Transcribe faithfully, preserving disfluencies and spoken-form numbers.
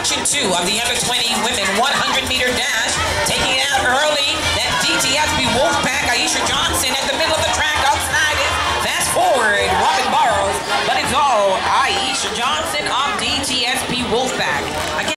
section two of the under twenty women one hundred meter dash. Take